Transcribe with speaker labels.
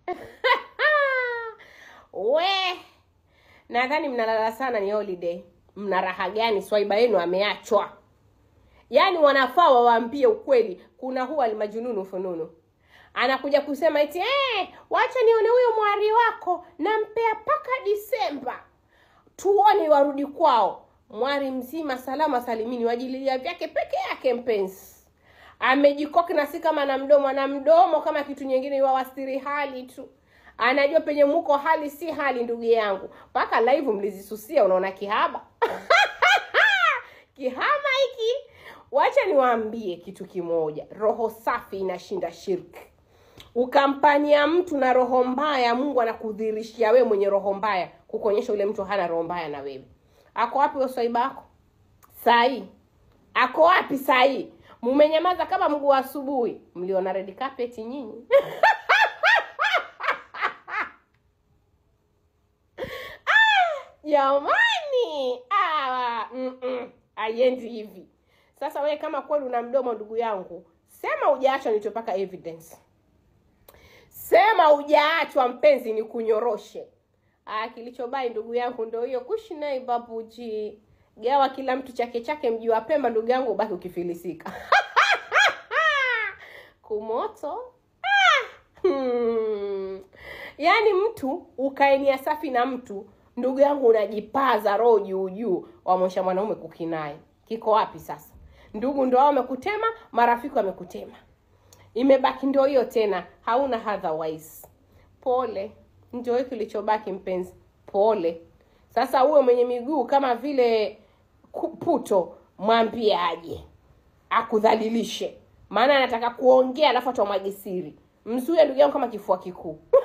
Speaker 1: We, nadhani mnalala sana, ni holiday. Mna raha gani? Swaiba yenu ameachwa. Yaani wanafaa waambie ukweli. Kuna huwa almajununu fununu, anakuja kusema eti wacha nione huyo mwari wako, nampea paka Disemba tuone warudi kwao. Mwari mzima salama salimini, wajililia vyake peke yake mpenzi. Amejikoki na si kama na mdomo kama kitu nyingine, yuwastiri hali tu. Anajua penye muko hali si hali, ndugu yangu. Paka live mlizisusia, unaona kihaba. Kihama hiki. Wacha niwaambie kitu kimoja. Roho safi inashinda shirki. Ukampania mtu na roho mbaya, Mungu anakudhirishia wewe mwenye roho mbaya, kukuonyesha ule mtu hana roho mbaya na wewe. Ako wapi uswaiba wako? Sai. Ako wapi sai? Mumenyamaza kama mguu asubuhi. Mliona red carpet nyinyi? Jamani, ayendi hivi. Sasa wewe kama kweli una mdomo, ndugu yangu, sema hujaacha nitopaka evidence. Sema hujaachwa mpenzi, ni kunyoroshe. Kilichobai ndugu yangu ndio hiyo, kushinai babuji. Gawa kila mtu chake mji wa Pemba, ndugu yangu, ubaki ukifilisika. Kumoto. Yaani mtu ukaenia safi na mtu, ndugu yangu, unajipaza roho juu wamwosha mwanaume kukinai. Kiko wapi sasa? Ndugu ndio wamekutema, marafiki wamekutema. Imebaki ndio hiyo tena, hauna otherwise. Pole, ndio hiyo kilichobaki mpenzi. Pole. Sasa uwe mwenye miguu kama vile puto, mwambie aje akudhalilishe. Maana anataka kuongea alafu atamwagisiri. Mzuie ndugu yangu kama kifua kikuu.